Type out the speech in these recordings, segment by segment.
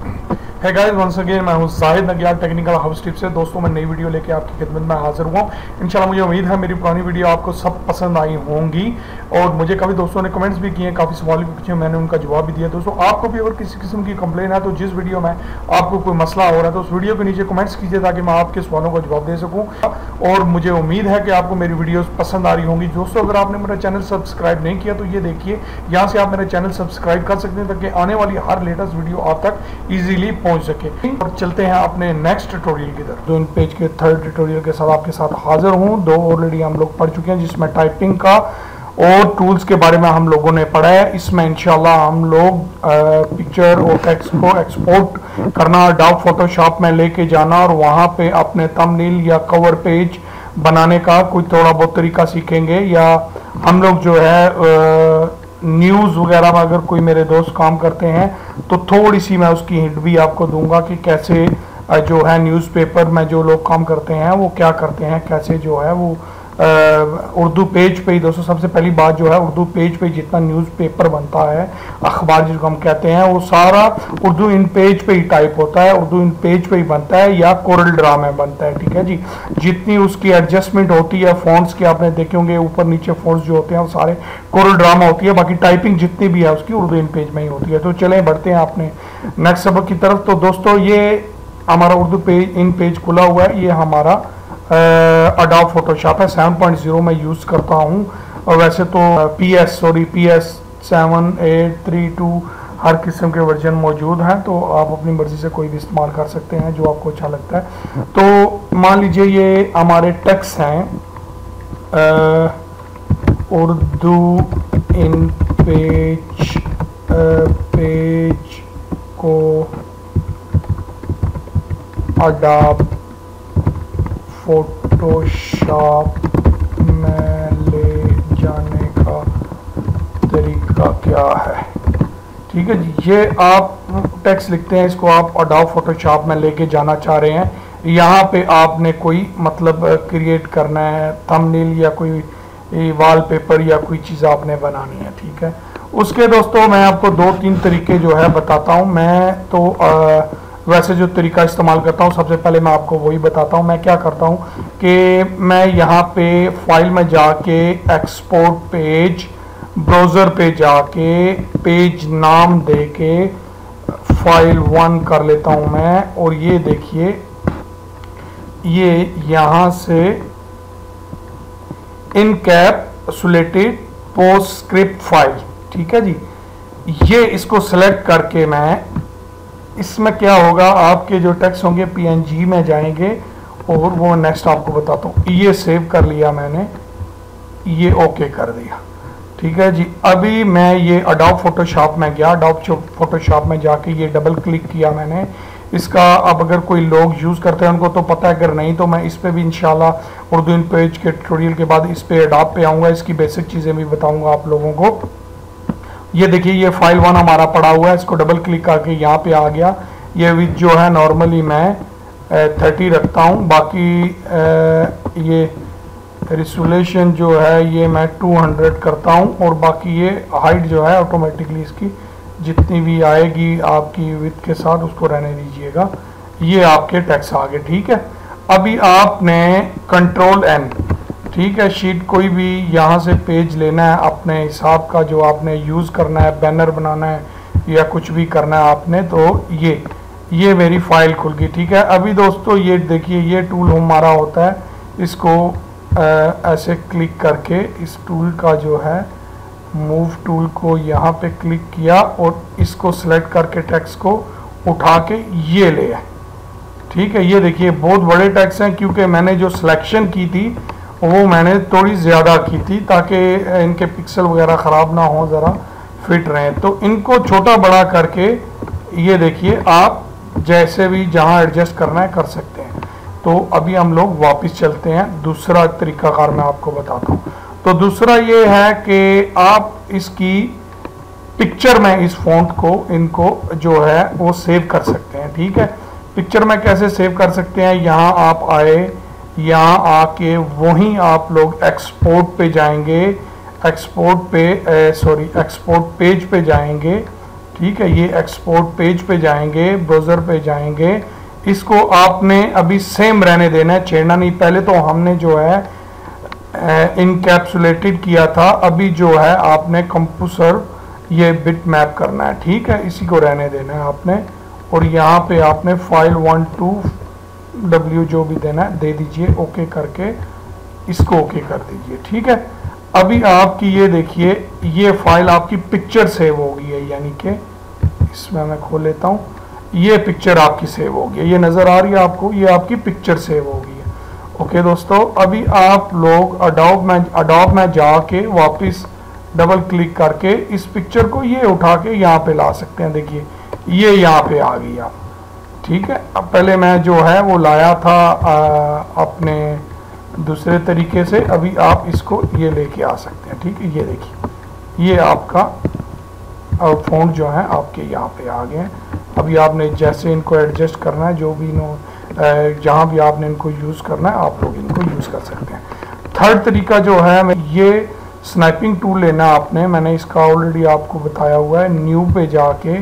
है guys, once again मैं हूं Zahid Nagiyar technical house tip से। दोस्तों मैं नई वीडियो लेके आपकी खिदमत में हाजिर हुआ हूं। इंशाल्लाह मुझे उम्मीद है मेरी पुरानी वीडियो आपको सब पसंद आई होंगी और मुझे काफ़ी दोस्तों ने कमेंट्स भी किए, काफ़ी सवाल भी पूछे, मैंने उनका जवाब भी दिया। दोस्तों आपको भी अगर किसी किस्म की कंप्लेन है तो जिस वीडियो में आपको कोई मसला हो रहा है तो उस वीडियो के नीचे कमेंट्स कीजिए ताकि मैं आपके सवालों का जवाब दे सकूँ। और मुझे उम्मीद है कि आपको मेरी वीडियोस पसंद आ रही होंगी। दोस्तों अगर आपने मेरा चैनल सब्सक्राइब नहीं किया तो ये देखिए, यहाँ से आप मेरा चैनल सब्सक्राइब कर सकते हैं ताकि आने वाली हर लेटेस्ट वीडियो आप तक इजीली पहुंच सके। और चलते हैं अपने नेक्स्ट ट्यूटोरियल की तरफ। जो इन पेज के थर्ड ट्यूटोरियल के साथ आपके साथ हाजिर हूँ। दो ऑलरेडी हम लोग पढ़ चुके हैं जिसमें टाइपिंग का और टूल्स के बारे में हम लोगों ने पढ़ा है। इसमें इंशाल्लाह हम लोग पिक्चर और टेक्स्ट को एक्सपोर्ट करना, एडोब फोटोशॉप में लेके जाना और वहाँ पे अपने थंबनेल या कवर पेज बनाने का कोई थोड़ा बहुत तरीका सीखेंगे। या हम लोग जो है न्यूज़ वगैरह में अगर कोई मेरे दोस्त काम करते हैं तो थोड़ी सी मैं उसकी हिंट भी आपको दूंगा कि कैसे जो है न्यूज़पेपर में जो लोग काम करते हैं वो क्या करते हैं, कैसे जो है वो उर्दू पेज पे ही। दोस्तों सबसे पहली बात जो है, उर्दू पेज पे जितना न्यूज़पेपर बनता है, अखबार जिसको हम कहते हैं, वो सारा उर्दू इन पेज पे ही टाइप होता है, उर्दू इन पेज पे ही बनता है या कोरल ड्रा में बनता है। ठीक है जी। जितनी उसकी एडजस्टमेंट होती है फॉन्ट्स की, आपने देखे होंगे ऊपर नीचे फॉन्ट्स जो होते हैं वो सारे कोरल ड्रा में होती है। बाकी टाइपिंग जितनी भी है उसकी उर्दू इन पेज में ही होती है। तो चलें बढ़ते हैं अपने नेक्स्ट सबक की तरफ। तो दोस्तों ये हमारा उर्दू पेज इन पेज खुला हुआ है। ये हमारा एडोब फोटोशॉप है, 7.0 में यूज़ करता हूँ। और वैसे तो PS 7, 8, 3, 2 हर किस्म के वर्जन मौजूद हैं, तो आप अपनी मर्ज़ी से कोई भी इस्तेमाल कर सकते हैं जो आपको अच्छा लगता है। तो मान लीजिए ये हमारे टेक्स्ट हैं उर्दू इन पेज, पेज को एडोब फोटोशॉप में ले जाने का तरीका क्या है। ठीक है जी। ये आप टेक्स्ट लिखते हैं, इसको आप एडोब फोटोशॉप में लेके जाना चाह रहे हैं। यहाँ पे आपने कोई मतलब क्रिएट करना है, थंबनेल या कोई वॉलपेपर या कोई चीज़ आपने बनानी है। ठीक है। उसके दोस्तों मैं आपको 2-3 तरीके जो है बताता हूँ। मैं तो वैसे जो तरीका इस्तेमाल करता हूँ, सबसे पहले मैं आपको वही बताता हूँ। मैं क्या करता हूँ कि मैं यहाँ पे फाइल में जाके एक्सपोर्ट पेज, ब्राउज़र पे जाके पेज नाम देके फाइल 1 कर लेता हूँ मैं। और ये देखिए, ये यहाँ से इनकैप्सुलेटेड पोस्टस्क्रिप्ट फाइल, ठीक है जी, ये इसको सेलेक्ट करके मैं, इसमें क्या होगा, आपके जो टेक्स्ट होंगे PNG में जाएंगे और वो नेक्स्ट आपको बताता हूँ। ये सेव कर लिया मैंने, ये ओके कर दिया। ठीक है जी। अभी मैं ये एडोब फोटोशॉप में गया, एडोब फोटोशॉप में जाके ये डबल क्लिक किया मैंने इसका। अब अगर कोई लोग यूज़ करते हैं उनको तो पता है, अगर नहीं तो मैं इस पर भी इंशाल्लाह उर्दू इन पेज के ट्यूटोरियल के बाद इस पे एडोब पे आऊँगा, इसकी बेसिक चीज़ें भी बताऊँगा आप लोगों को। ये देखिए, ये फाइल 1 हमारा पड़ा हुआ है, इसको डबल क्लिक करके यहाँ पे आ गया। ये विथ जो है नॉर्मली मैं 30 रखता हूँ, बाकी ये रिजोल्यूशन जो है ये मैं 200 करता हूँ और बाकी ये हाइट जो है ऑटोमेटिकली इसकी जितनी भी आएगी आपकी विथ के साथ उसको रहने दीजिएगा। ये आपके टेक्स्ट आ गए। ठीक है। अभी आपने Ctrl+N, ठीक है, शीट कोई भी यहाँ से पेज लेना है अपने हिसाब का, जो आपने यूज़ करना है, बैनर बनाना है या कुछ भी करना है आपने, तो ये मेरी फाइल खुल गई। ठीक है। अभी दोस्तों ये देखिए, ये टूल हमारा होता है, इसको ऐसे क्लिक करके इस टूल का जो है मूव टूल को यहाँ पे क्लिक किया और इसको सिलेक्ट करके टेक्स्ट को उठा के ये ले आए। ठीक है। ये देखिए बहुत बड़े टेक्स्ट हैं क्योंकि मैंने जो सिलेक्शन की थी वो मैंने थोड़ी ज़्यादा की थी ताकि इनके पिक्सल वगैरह ख़राब ना हो, ज़रा फिट रहें। तो इनको छोटा बड़ा करके ये देखिए आप जैसे भी जहाँ एडजस्ट करना है कर सकते हैं। तो अभी हम लोग वापस चलते हैं, दूसरा तरीकाकार मैं आपको बताता हूँ। तो दूसरा ये है कि आप इसकी पिक्चर में इस फॉन्ट को, इनको जो है वो सेव कर सकते हैं। ठीक है। पिक्चर में कैसे सेव कर सकते हैं, यहाँ आप आए, यहाँ आके वहीं आप लोग एक्सपोर्ट पे जाएंगे, एक्सपोर्ट पेज पे जाएंगे ठीक है। ये एक्सपोर्ट पेज पे जाएंगे, ब्राउज़र पे जाएंगे, इसको आपने अभी सेम रहने देना है, छेड़ना नहीं। पहले तो हमने जो है इनकैप्सुलेटेड किया था, अभी जो है आपने कंप्यूटर ये बिट मैप करना है, ठीक है। इसी को रहने देना है आपने, और यहाँ पे आपने फाइल 12w जो भी देना है दे दीजिए, ओके करके इसको ओके कर दीजिए, ठीक है। अभी आपकी ये देखिए, ये फाइल आपकी पिक्चर सेव हो गई है, यानी कि इसमें मैं खोल लेता हूँ, ये पिक्चर आपकी सेव हो गई है, ये नज़र आ रही है आपको, ये आपकी पिक्चर सेव हो गई है। ओके दोस्तों, अभी आप लोग अडोब में जाके वापस डबल क्लिक करके इस पिक्चर को ये उठा के यहाँ पे ला सकते हैं। देखिए ये यहाँ पे आ गई आप, ठीक है। अब पहले मैं जो है वो लाया था अपने दूसरे तरीके से, अभी आप इसको ये लेके आ सकते हैं, ठीक है। ये देखिए ये आपका फ़ॉन्ट जो है आपके यहाँ पे आ गए हैं। अभी आपने जैसे इनको एडजस्ट करना है, जो भी जहाँ भी आपने इनको यूज़ करना है आप लोग इनको यूज़ कर सकते हैं। थर्ड तरीका जो है, ये स्नैपिंग टूल लेना आपने, मैंने इसका ऑलरेडी आपको बताया हुआ है। न्यू पे जाके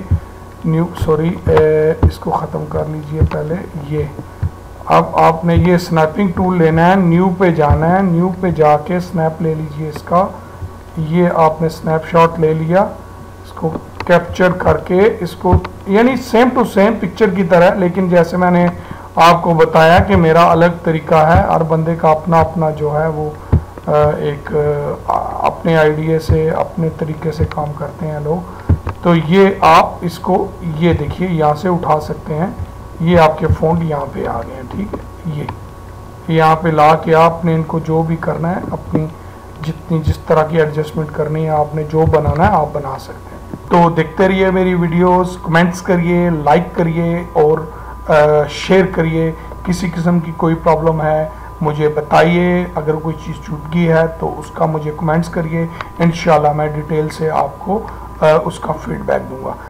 इसको ख़त्म कर लीजिए पहले। ये अब आपने ये स्नैपिंग टूल लेना है, न्यू पे जाना है, न्यू पे जाके स्नैप ले लीजिए इसका। ये आपने स्नैपशॉट ले लिया, इसको कैप्चर करके इसको, यानी सेम टू सेम पिक्चर की तरह, लेकिन जैसे मैंने आपको बताया कि मेरा अलग तरीका है, हर बंदे का अपना अपना जो है वो एक अपने आइडिया से अपने तरीके से काम करते हैं लोग। तो ये आप इसको ये देखिए यहाँ से उठा सकते हैं, ये आपके फ़ॉन्ट यहाँ पे आ गए हैं, ठीक है। ये यहाँ पे ला के आपने इनको जो भी करना है, अपनी जिस तरह की एडजस्टमेंट करनी है, आपने जो बनाना है आप बना सकते हैं। तो देखते रहिए मेरी वीडियोस, कमेंट्स करिए, लाइक करिए और शेयर करिए। किसी किस्म की कोई प्रॉब्लम है मुझे बताइए, अगर कोई चीज़ छूट गई है तो उसका मुझे कमेंट्स करिए, इंशाल्लाह मैं डिटेल से आपको उसका फीडबैक दूंगा।